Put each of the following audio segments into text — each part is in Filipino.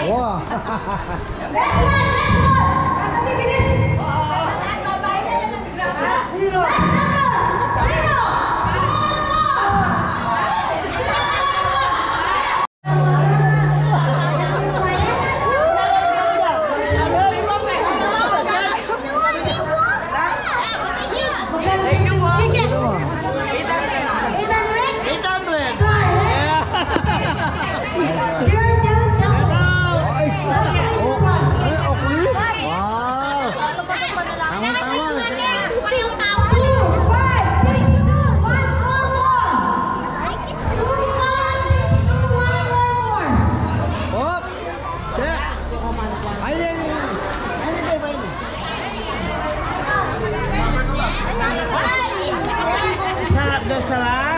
Wow. Next one. Katabi, bilis. Zero. Sarap.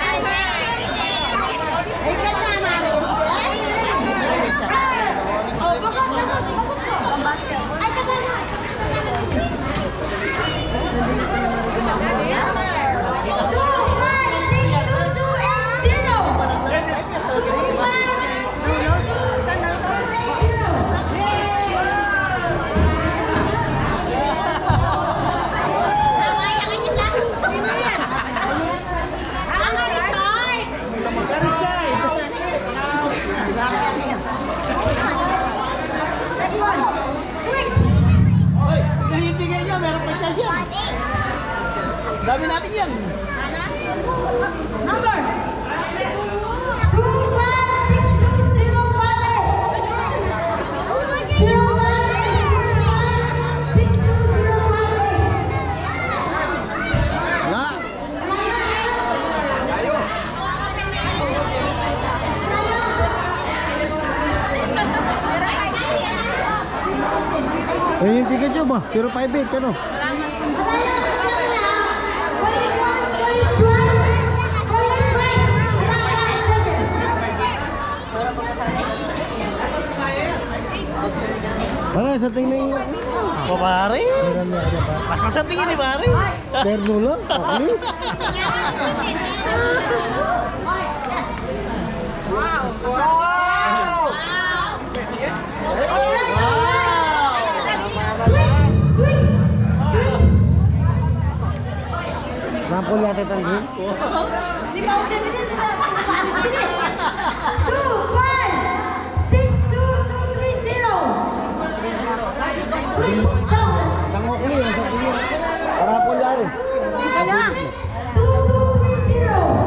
Dami natin yan. Number 058. Yung ticket nyo ba? 058 ano? Para sa tingin O pare. Mas masang tingin ni pare. terno lang, okay. Sample yata ito rin. Di ba usap ini? 2, 5, 6, 2, 2, 3, 0. Tangok ko yun, sa tingin. Parapol yan eh. Kaya 2, 2, 3, 0.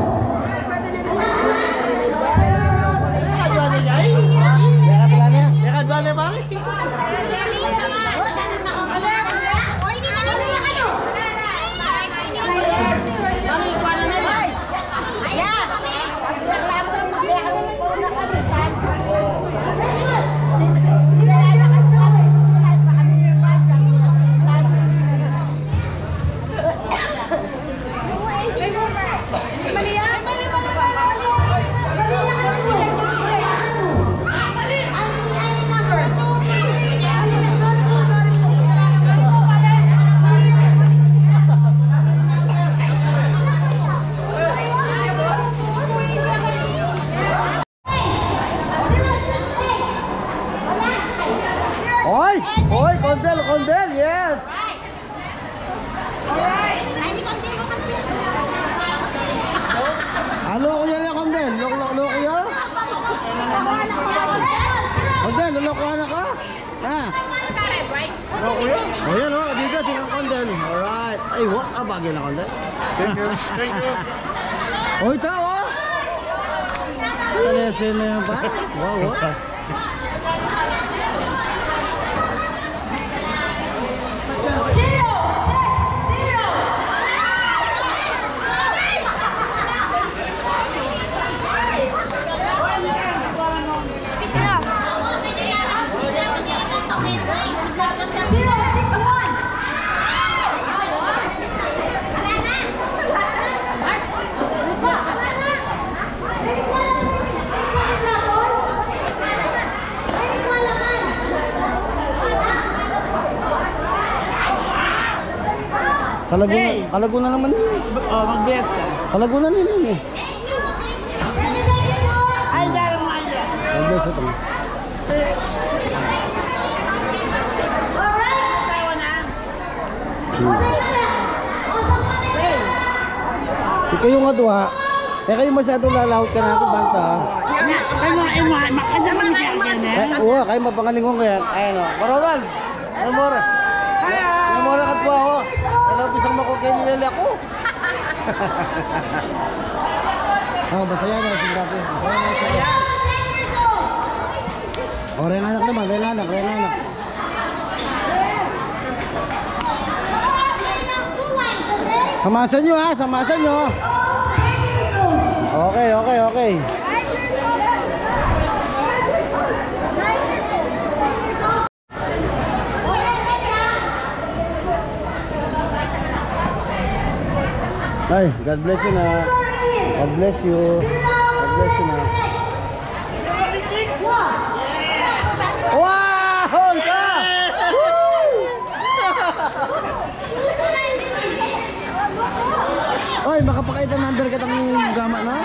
Dale, pare. Oy, Condel, yes. Ano ko yan, Condel? Loko yan? Condel, lolokohan ka? Ha? Loko yan? O yan o, dito si Condel. Alright. Ay, what? Bagay na Condel. Thank you. Oy, tao ah! Salesin na yan pa? Wow, what? Kalagunan naman yun. Oh, mag-BS ka. Kalagunan yun eh. Ay, darang maya. Mag-BS ito. Ikaw yung adwa. Eh kayo masyadong lalahot ka na ako banta. Oo, kayo mapangalingong kaya. Ayan o. Marogal! Ano mora? Ano mora ka po ako? Alam pisang makukay nilali ako. Oh, masaya na si Dati. Masaya na siya. Oh, rin anak naman, rin anak. Samasan nyo ha, samasan nyo. Okay. Ay, God bless you na. God bless you. God bless you na. Wow! Honka! Oy, makapakita number ka tang gama na.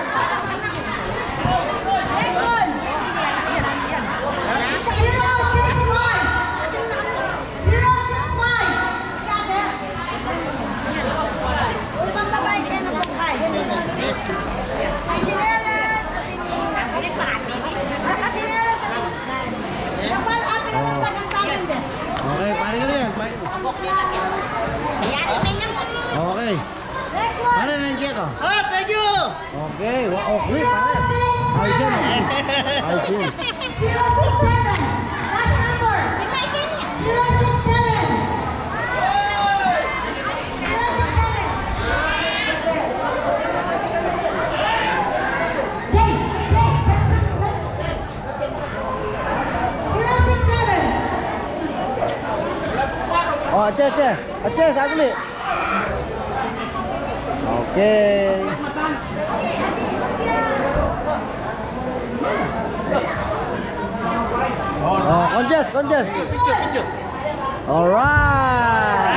Next one. 061. 065. Got that? Ibang babae ka na po sa chinelas ating kapal api na lang tagang-tagang din. Okay, pare ka na yan. Okay. Next one. Pare, nandiyan ka. Ah, thank you! Okay, okay, pare. Ayos yan. Ayos yan. 067. Last number. 067. 067. Oh, Aceh, sagli. Okay. Oh, conges. Picture. Alright.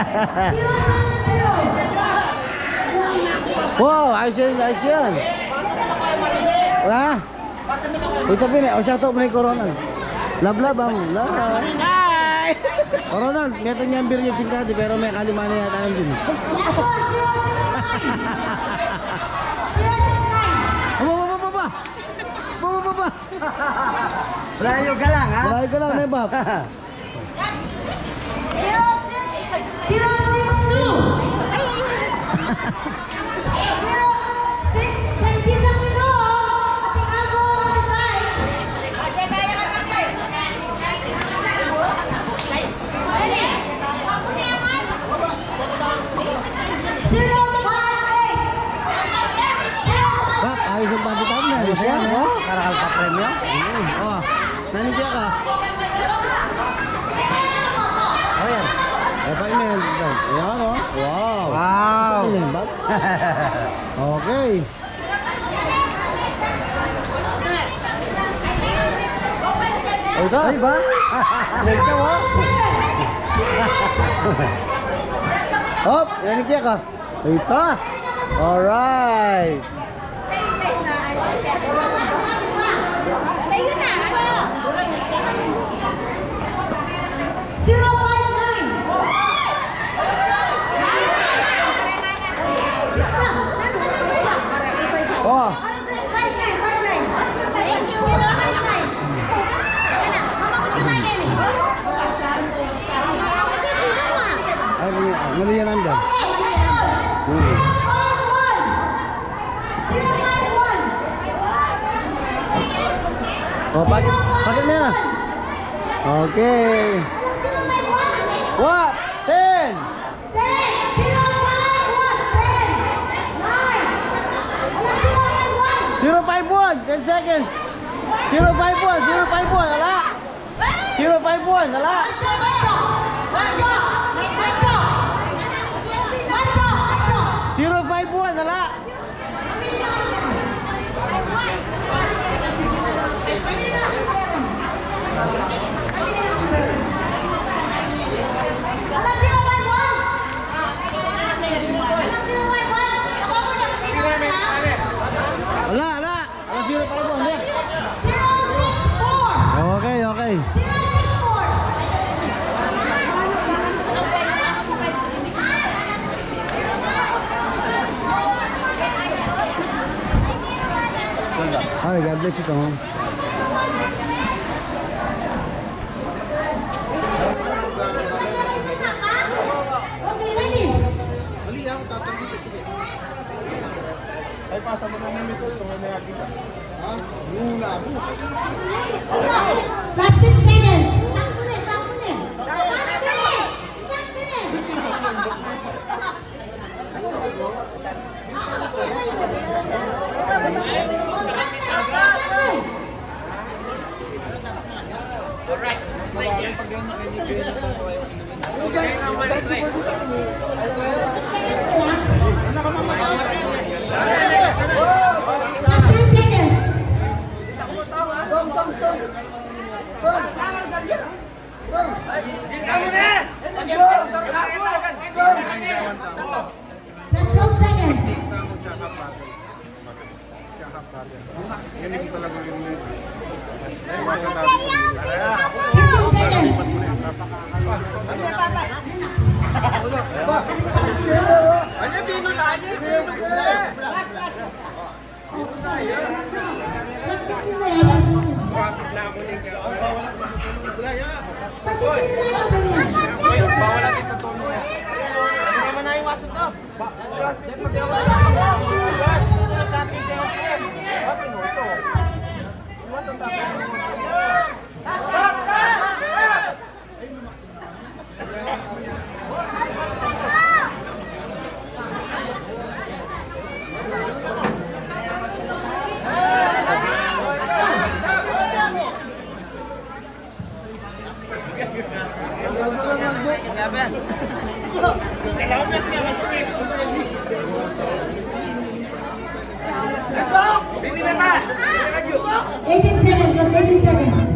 Wow, ayos yan. Wala? Ito pina, o siya to may corona. Lablabang. Hi! Corona, meron niyang bir yung singkado pero may kalimana yata ng din. Last one. 069. Baba. Layo ka lang, ha? Malayo ka lang, Nebab. 062. 06. Nagkisang mino. Ating ako on the side. 058. Bak, ayos yung pagkitaan niya. Ayos yan, oh. Karakal ka premyo. Oh, nandiyan ka. Oh, yan. Eh, payment. Ayan, oh. Wow. Ayan, Bak. Okay. Oh, ito. Ay, ba? Ito, oh. Hop, nandiyan ka. Ito. Alright. Oh. Ay, mali yan nandiyan. Oh, paket mo yan. Okay. What? 10. 051, 10 seconds. 051, ala. 051, ala. 051, ala. Ala. 051, Okay. 064. Ay, God bless ito. Okay, ready? Ay, pasa mo naman ito. So, may agisa. Ha? Yung labo. Last 6 seconds. Tapunin, tapunin. Tapunin! Tapunin! Last 10 seconds. Last 12 seconds. Yan yung talaga yung 15 seconds. Alam, bino na niya. Last 15 na yan, last 15. Pasitin lang ako ba yan? Bawal natin sa tono niya. Ano naman na iwasan to? Isa lang ako lang. Eighteen seconds, plus 18 seconds.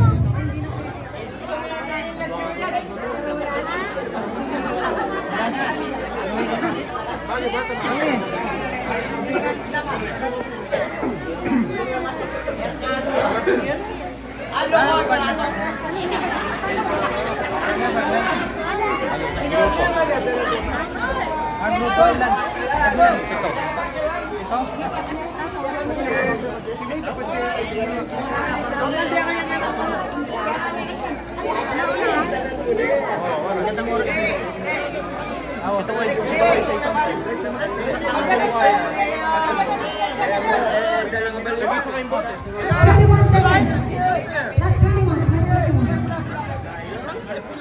Last 21 seconds. Last 21, last 21.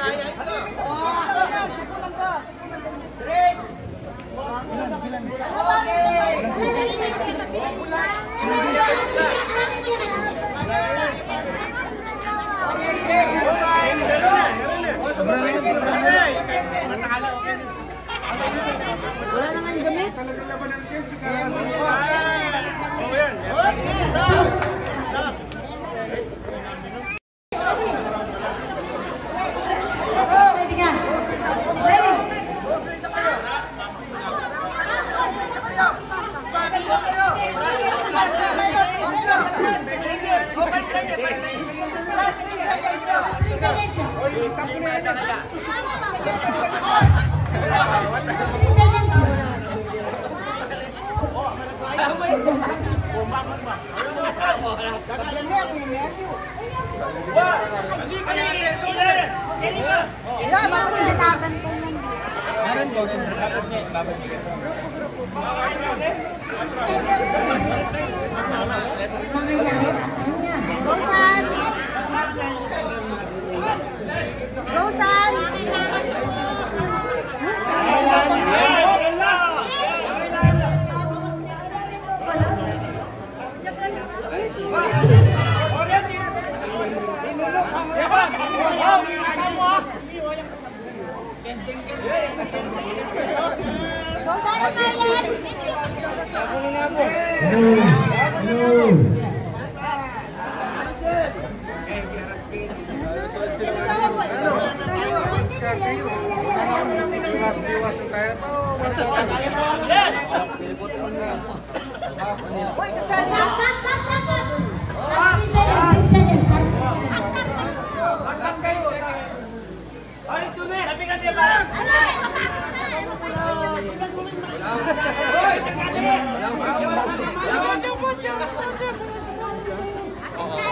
Wala na nga yung gamit. Talagang labanan din si Karan. Ready ka? Ready? Rosan! Stop! 6 seconds, 6 seconds.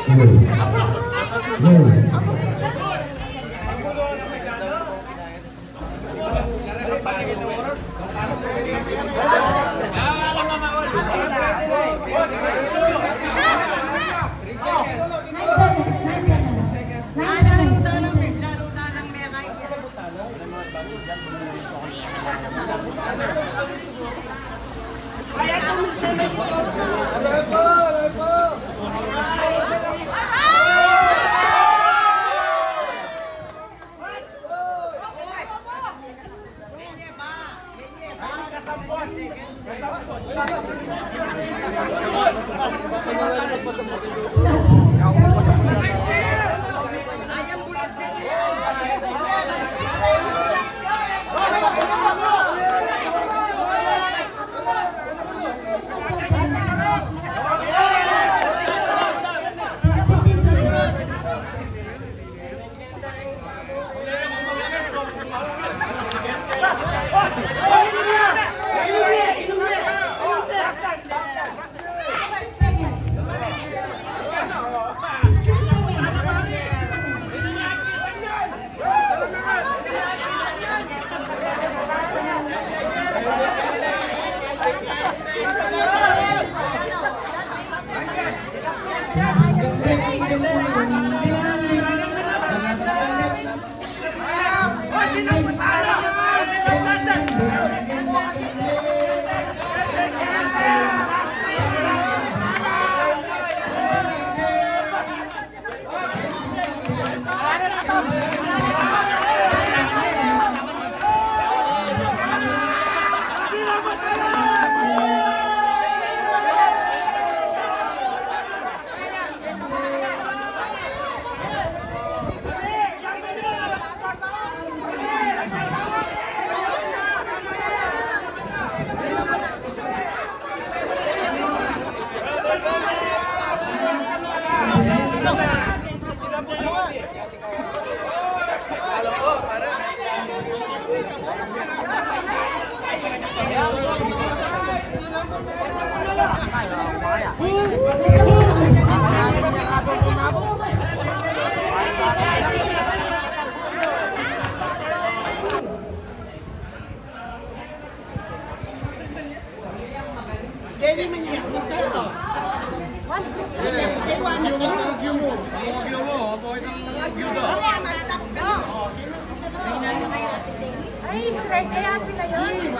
Ay, straight kaya pila yun.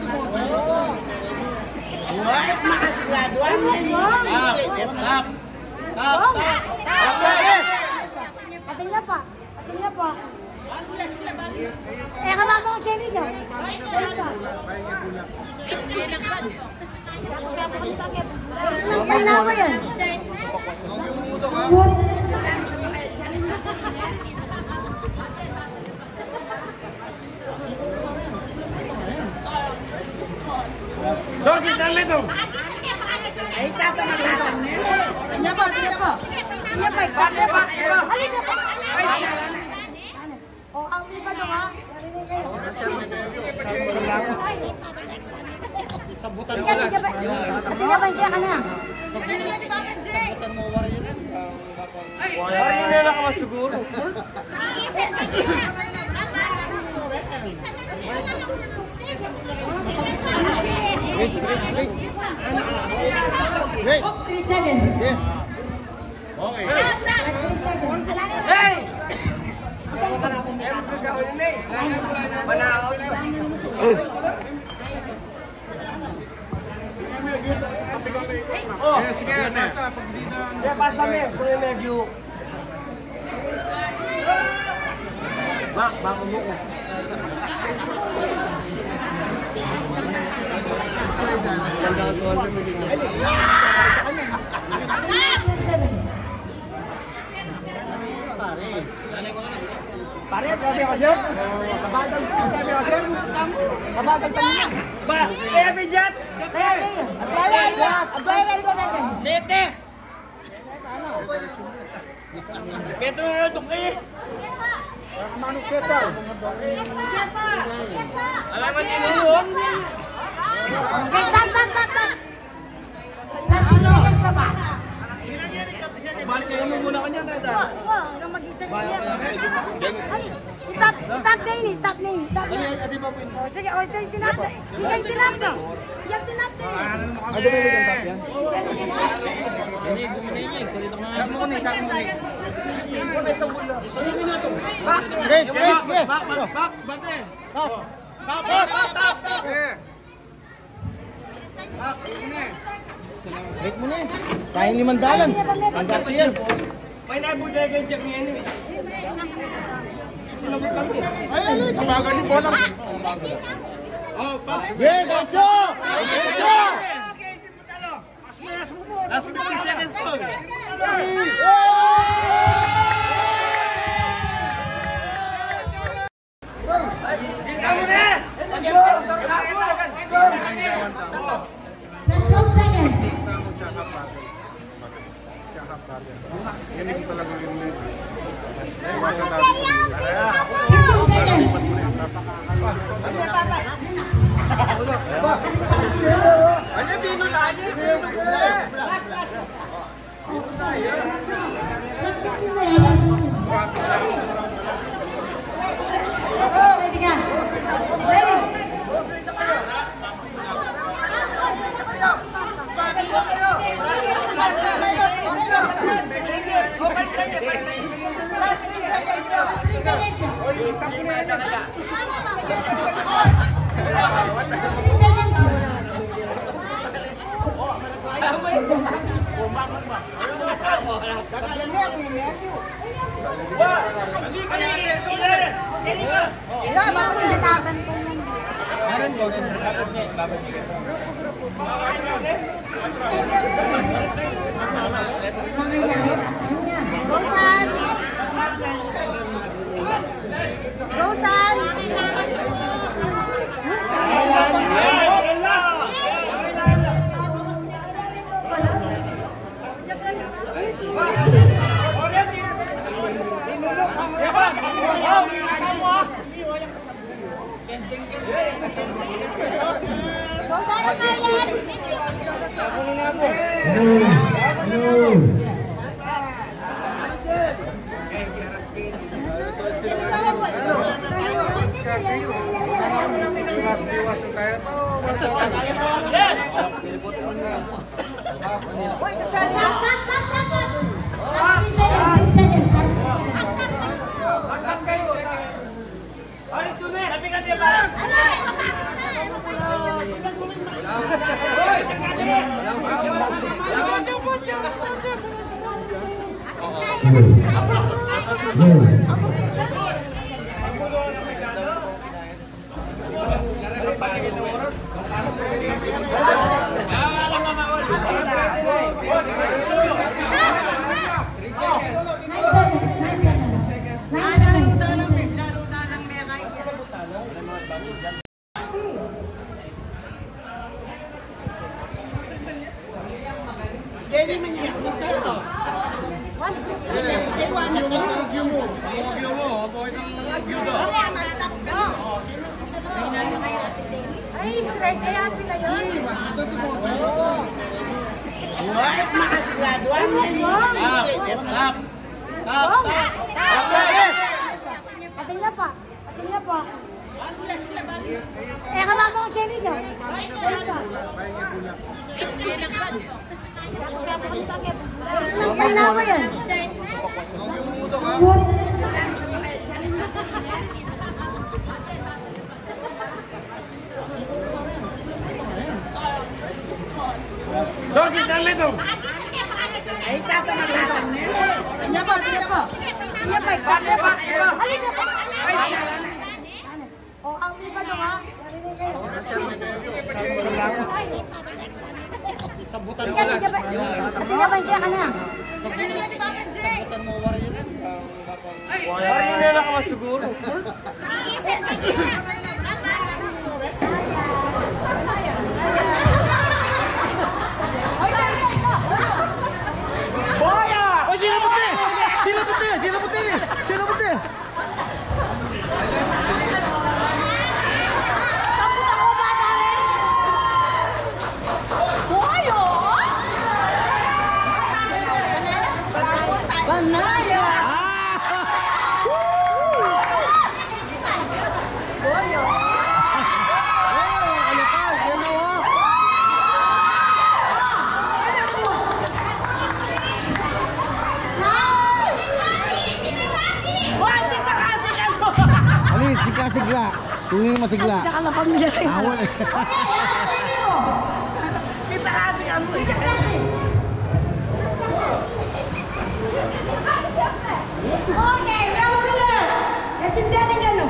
What? Makasigurado ah. Tap. Patingin pa. Eh, kamama ko Jenny daw. Yan na ako yan. Doggy, sali dong. Ay, tata na lang. Tingnan pa. Sabi pa. Halika pa. O, ang iba doon ha. Sabutan mo. Patingin ka na. Sabutan mo, warrior. Warrior na lang ka siguro. Wait. 3 seconds. Okay. Last 3 seconds. Hey! Manaot. Oh, sige na. Sige, pasa mo. Kung medyo. Bako mo ko. Pare, grabe ako dyan. Kabadang grabe ako dyan. Kabadang tanong. Ba, kaya may dyan. Kaya kayo. Advise 6 seconds. Sete. Petro na ito kayo. Manok seta. Alaman niyo mo. Okay, tap. Last 6 seconds na ba? Balik kayo mo muna kanya, Dada. Ang mag-isa na yan. Itap na yun, itap na yun. Sige, o, ito yung tinap na. Yung tinap na. Yung tinap na yun. Ano ba yung tap yan? Sige, sige, sige. Back, bate. Break mo na eh. Sayang 5 dalan. Ang gasi yan. May naibutay kay Jack niya yun eh. Sinabot kami. Ay, kabagan yung bola. Oh, pass. Yeah, Gacho! Gacho! Last 50 seconds to. Last 12 seconds. Yan yung talaga yung lead. Iwasan 15 natin. seconds. Ano, Bino na yan? Last 15 na yan, last 15. Ready ka? Ready? Rosan! Iwasan tayo. Uy, kasana! Last 6 seconds. Alis doon eh! Sabi ka siya parang! Ay, stretch. Ay, happy na yun. Patingin na pa. Patingin na pa. Eh, kamama ko Jenny daw. Yan na ako yan. Dog is done dong. Ay, tatama na ito. Tingnan pa, tingnan pa. Tingnan pa, stop na pa. Halika pa. O, ang iba doon ha. Sambutan mo. Tingnan pa, hindi ka na. Sambutan mo, warrior. Parang yun na ka siguro. Oh, sino puti? Sino puti? Sino puti? Sino puti? Boyo! Alis, di ka sigla. Kung yung masigla. Kita ka na pamilya kayo. Awal eh. Kita ka ating ano eh. Okay, round winner. Let's indalin ano.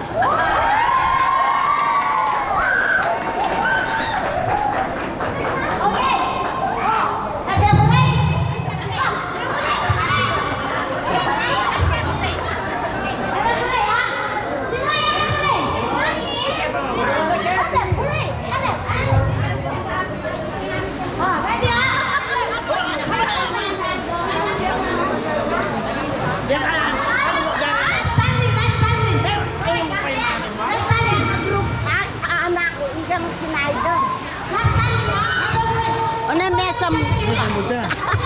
Okay. Sabi ako na eh. Ano siya?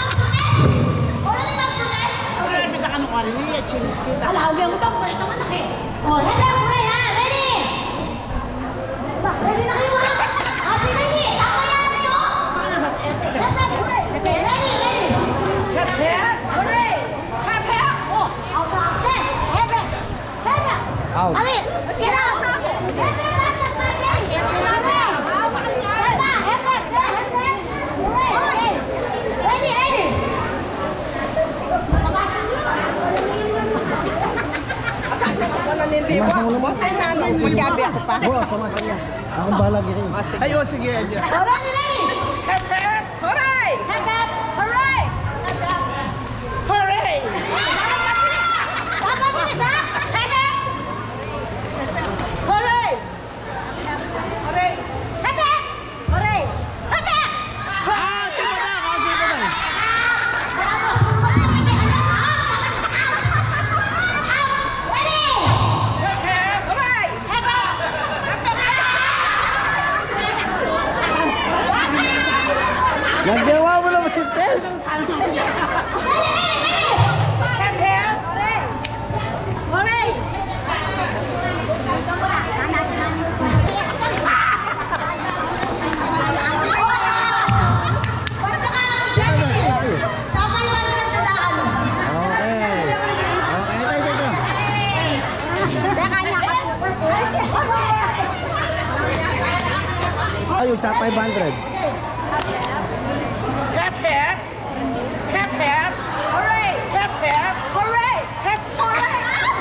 Sabi na ka nung karin niya. Kita. Alawag yung utang, ito man na eh. Oh, head up, Ray, ha? Ready? Ready na kayo, ha? Happy ready? Ako yan, oh! Head up, Ray. Okay, ready, ready. Hep, hep. Hooray! Hep, hep. Oh, out na kasi. Hep, hep. Hep, hep. Out. Ali, get out. Hep, hep, hep, hep, hep. Ready, ready. Bosin na ano, magyabi ako pa. Oo, sama ka niya. Akong balag yun. Ayo, sige, Adya. Ready, ready. Hep, hep. Hooray! Hep, hep. Hooray! Hooray! Dapat bilis, ha? Hep, hep. Hooray! Hooray! Hep, hep. Hooray! Hep, hep. Ah, di ba na? Ah, di ba na? Ready? Hep, hep. Hooray! Hep, hep. Nagjawa mo na masistel. Hep, hep. Hooray! Ayo, cap 500. Hep, hep. Hep, hep. Hooray! Hep, hep. Hooray! Hep, Hooray!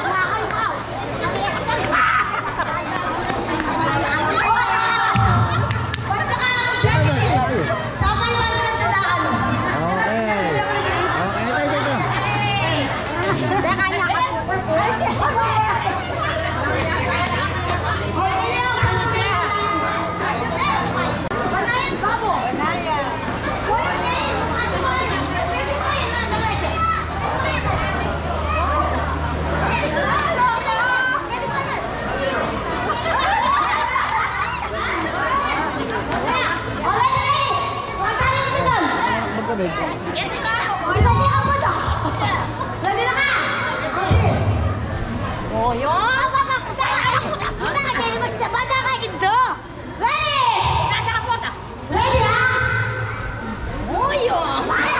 Magkabig. Bisa niya ako ba? Ready na ka? Ready? Oh, yun? Punta ka dyan, magsabada ka ito. Ready? Punta ka po. Ready, ha? Oh, yun.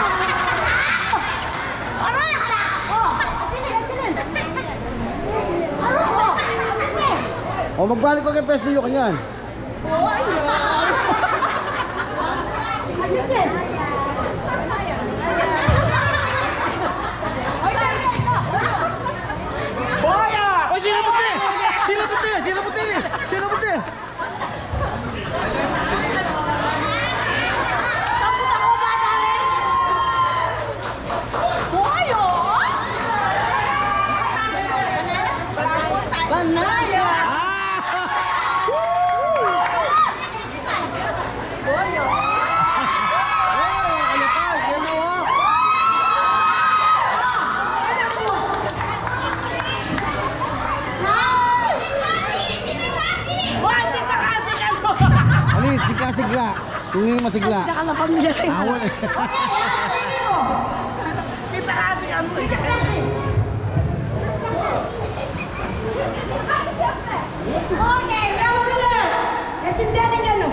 Aray, hala. Oh, atinin. Aray, oh. O, magbalik ko kay Pesto yung kanyan. Oh, ayun. Atinin. Boya! O, sino puti? Sino puti? Sino puti? Sino puti? Tapos ako ba namin? Hoy, oh! Banaya! Hoy, oh! Ano pa? Yan na, oh. Alis, di ka sigla. Kung yung masigla. Kita ka na pamilya kayo. Awal eh. Kita ka ating ano eh. Okay, round winner! Let's indalin ano.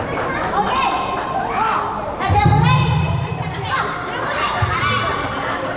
Okay! Sabi ako na eh!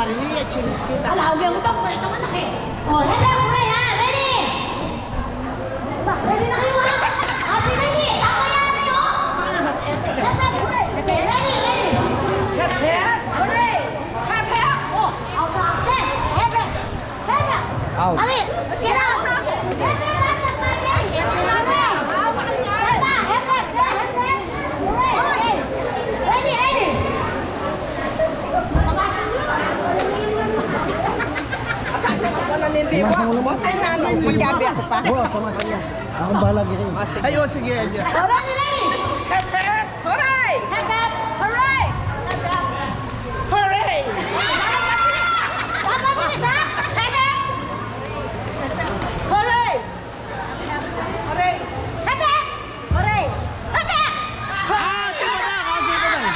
Alam mo yung dog, ito malaki. Oh, head up, Ray, ha? Ready? Ba, ready na kayo, ha? Happy ready? Ako yan, Ray, oh! Head up, Ray. Okay, ready, ready. Hep, hep. Hooray! Hep, hep. Oh, out na kasi. Hep, hep. Hep, hep. Out. Ali, let's get out. Hep, hep, hep, hep, hep. Hep, hep, hep, hep. Hooray, okay. Ready, ready. Sabasa nyo. Akong balag ito. Ayun, sige, Edya. Oh, ready, ready. Hep, hep. Hooray! Hep, hep. Hooray. Hep, hep. Hooray! Dapat bilis, ha? Hep, hep. Hooray! Hooray. Hep, hep. Hooray. Hep, hep. Ah, sige na, kasi pa lang.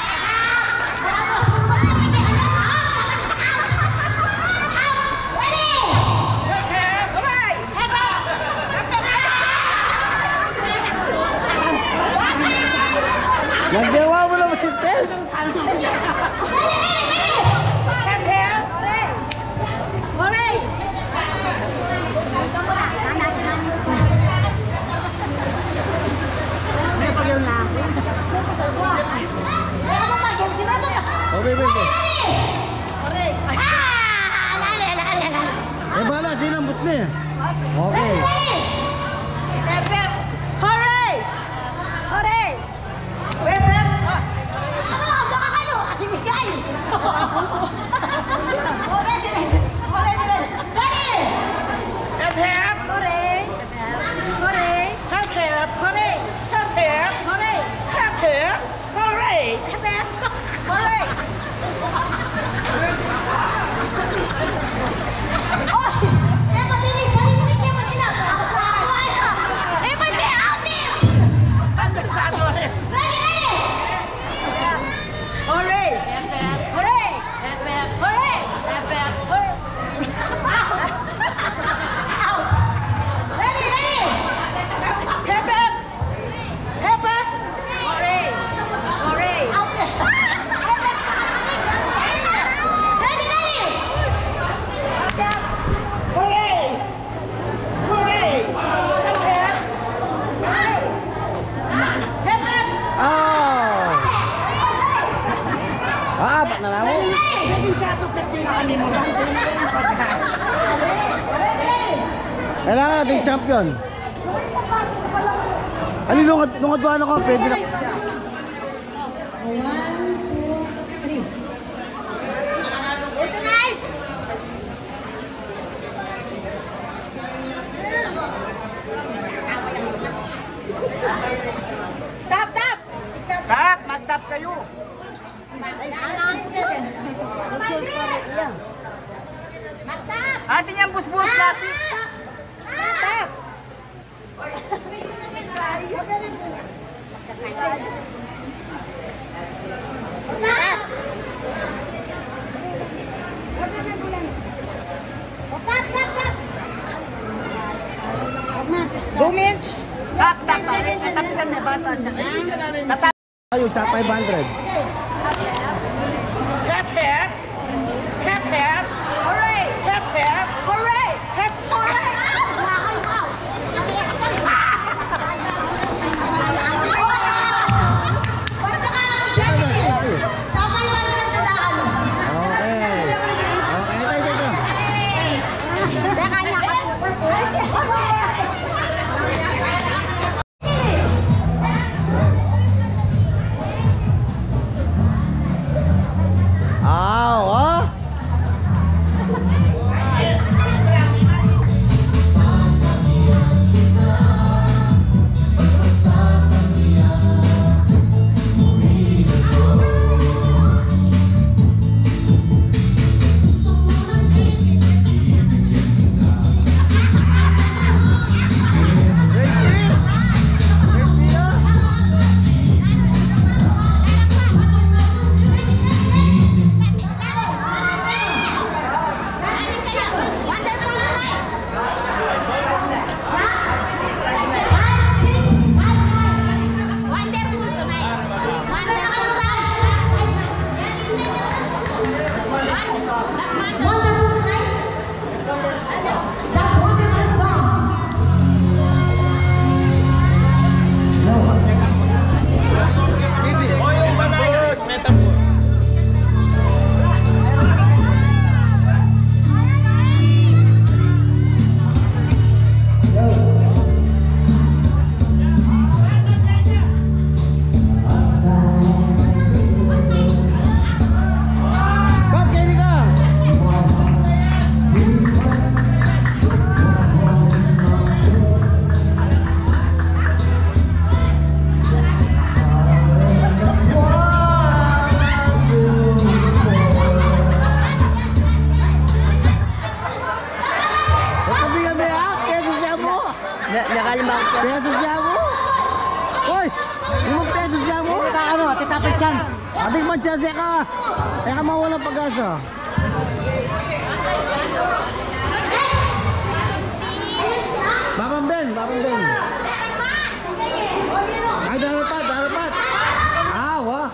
Ready. Hep, hep. Hooray! Hep, hep. Nagawa mo na masintes. Hooray! May pagyaw na ako. May ako pagyaw si Mama. Okay, okay. Hooray! Ah! Lali, lali, lali. Eh, bala, sinambot na eh. Okay. Ready, ready. Hooray! Hooray! Wait, wait. Ano? Nakakalo! Atimigay! Oh, ready, ready. Oh, ready, ready. Ready! Hep, hep. Hooray! Hooray! Hep, hep. Hooray! Hep, hep. Hooray! Hep, hep. Hooray! Hep, hep. Hooray! Oy! Eh, madinig! Narinig niya, madinig! Ako na ako! Eh, madi! Out here! Andun sa ano eh. Ready, ready! Hooray! Hooray! Hooray! Hooray! Out! Ready, ready! Hep, hep. Hep, hep. Hooray! Hooray! Out! Ready, ready! Hooray! Hooray! Hep, hep. Hep, hep! Oh! Ah, apat na lang mo. Naging shadow pet din na kami mo. Ready, ready! Kailangan natin champion. Ali, nungad ba ano ko? Pwede na. Tonight! Tap, tap! Tap, mag-tap kayo. Tap! Atin yung busbus natin. Tap! Tap! Tap, tap, tap! 2 minutes. Tap, tap. Tap yan na bata siya. Tap. Tayo, chap 500. Hep, hep. Hep, hep. Hooray! Hep, hep. Hooray! Hep, Hooray! Nakakayaw! Ba't saka Jenny? Tsaka 500 na lang. Okay. Okay, ito. Teka niya. naman, Chelsea ka. Kaya ka mawalang pag-asa. Babang Ben. Ay, darapat. Wah.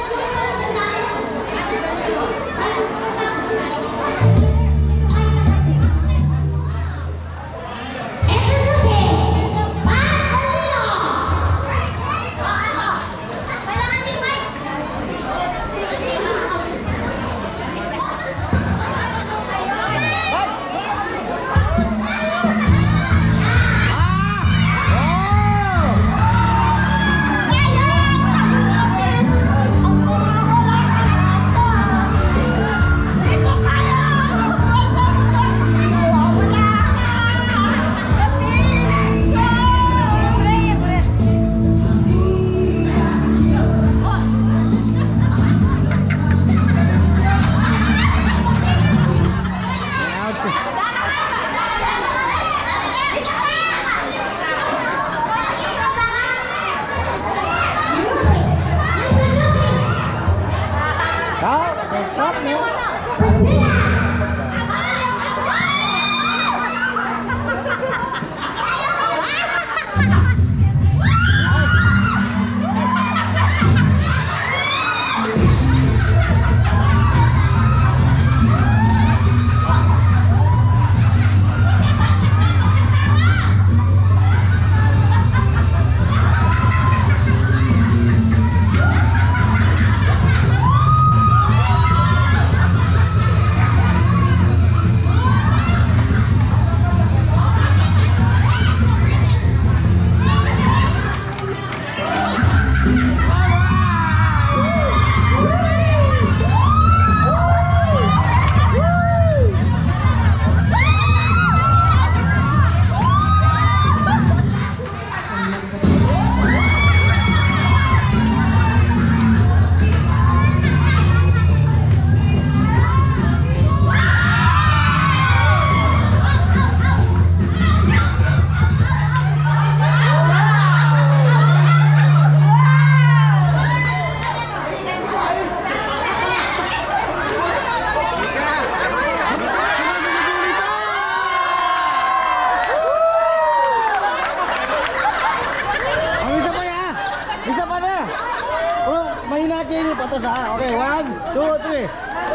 Patas ha. Okay, 1, 2,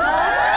3.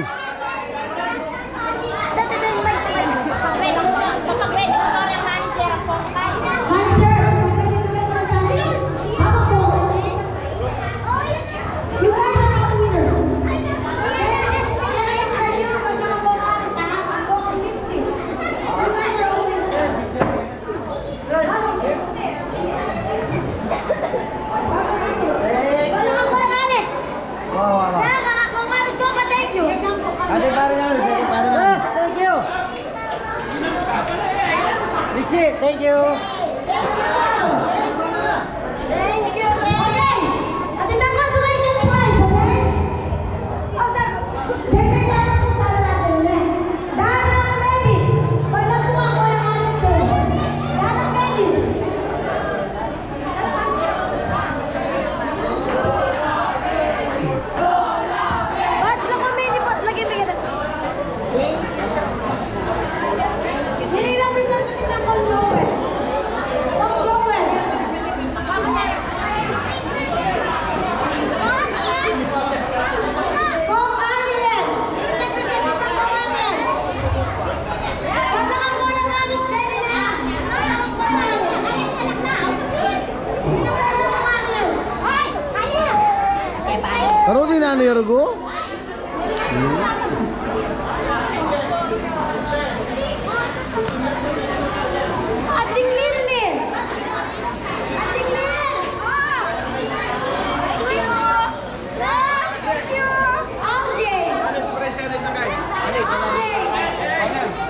Dati ba yung may sabay mo? Kapag ready mo na rin manager ang pongkay. You guys are not winners. Ate, pare nga. Yes, thank you. Richie, thank you. Thank you. Okay. Ate, consolation prize, okay? Dahil lang para natin ulit. Dahil lang ready. Wala po ako yung alis ko. Dahil lang ready. What's the comment? Lagi bigyan na siya. Nilang representative ng Kong Joel. Kong Joel. Kong Ariel. Representative ng Kong Ariel. Wala kang kulang na alis din na. Wala kang kulang. Hindi naman ang Kong Ariel. Ay! Ayaw! Okay, bye. Karo din na Yorgo? Ating Lilin! Ating Lilin! Ah! Thank you! Thank you! Amjay! Amjay!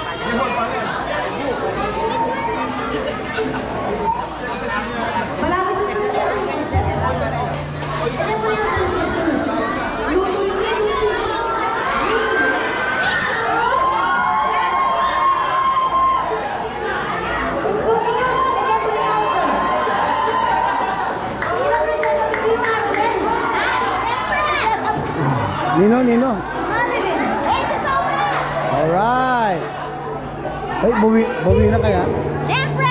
Malapit sa sunod yan. Alam mo yan sa sunod. Lutuin yan. Susunod, bigyan mo ni Alson. Ang representative ni Marilyn. Nino. Marilyn. Hey, kasama! Alright. Ay, bawi na kaya? Siyempre!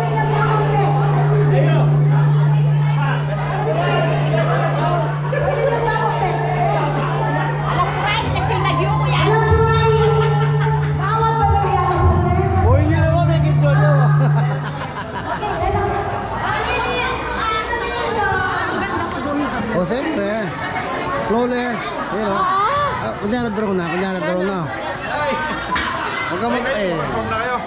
Alam mo right, na yung nagyo ko yan. Alam mo right. Bawal pa daw yan. Uy, yun naman, may kinto nyo. O, siyempre. Flawless. Yun o. Kunyara draw na. Huwag ka mag-eh. Perform na kayo.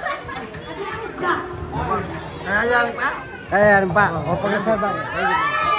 Ayan pa. O, pagkasabay.